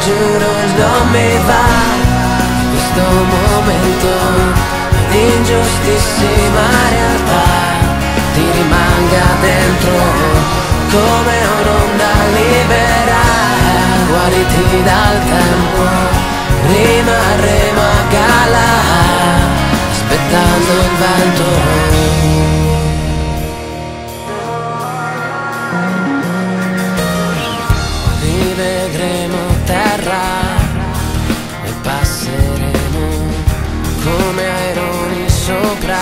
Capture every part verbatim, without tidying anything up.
giuro non mi va questo momento di ingiustissima realtà ti rimanga dentro come un'onda libera. Guariti dal tempo, rimarremo a galla aspettando il vento. Rivedremo terra e passeremo come aironi sopra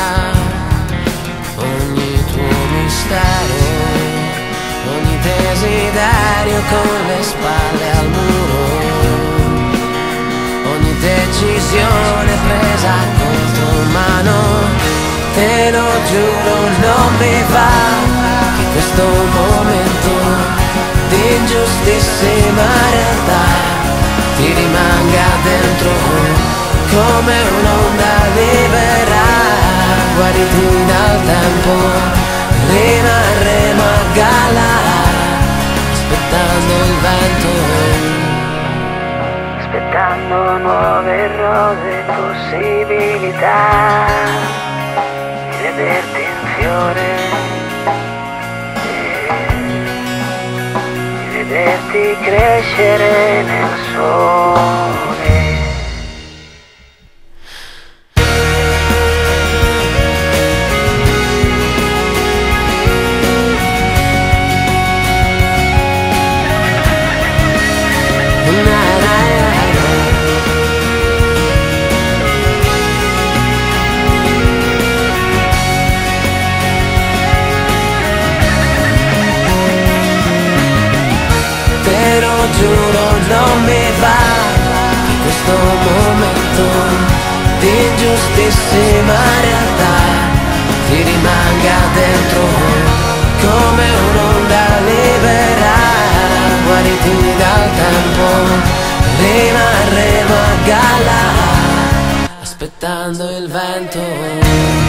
ogni tuo mistero, ogni desiderio con le spalle al muro, ogni decisione presa contro mano. Te lo giuro non mi va che questo momento di ingiustissima realtà ti rimanga dentro come un'onda libera. Guariti dal tempo, rimarremo a galla aspettando il vento, aspettando nuove rose possibilità di vederti in fiore, di vederti crescere nel sole. Giuro non mi va che questo momento di ingiustissima realtà ti rimanga dentro come un'onda libera. Guariti dal tempo, rimarremo a galla aspettando il vento.